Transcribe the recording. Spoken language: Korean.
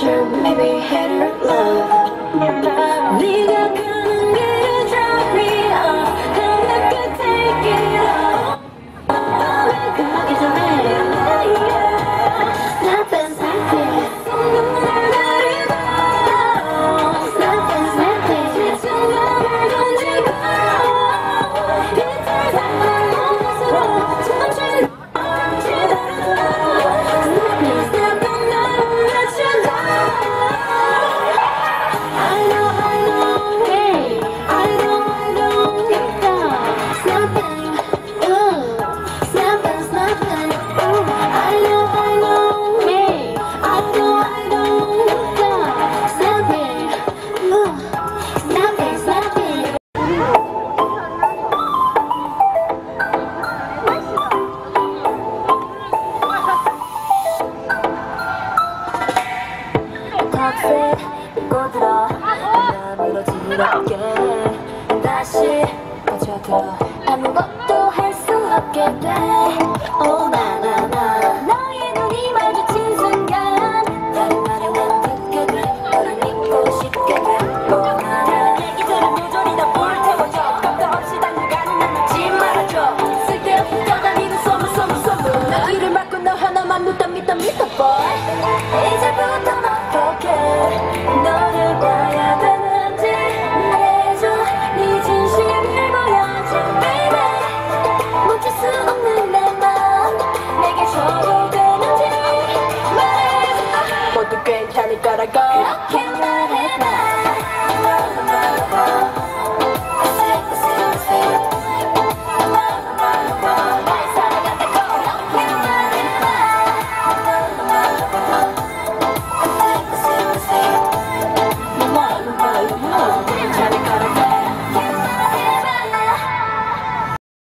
pressure, maybe hate or love. 네가 가는 길에 drop me off, and I could take it all. 왜 가기 전에 snap and snap it. 눈물 내리고 snap and snap it. 지친 맘을 던지고 이틀 상상 몸으로 천천히 꼬들어 마음으로 지럽게 다시 빠져들어 아무것도 할 수 없게 돼. Oh 나나나 너의 눈이 마주친 순간 다른 말에 난 듣게 돼. 너를 믿고 싶게 돼. Oh 나나 이제는 모조리 다 불태워줘. 겁도 없이 달려가는 날 놓지 말아줘. 쓸데없이 떠다니는 소문 나 귀를 막고 너 하나만 믿어 boy. 이제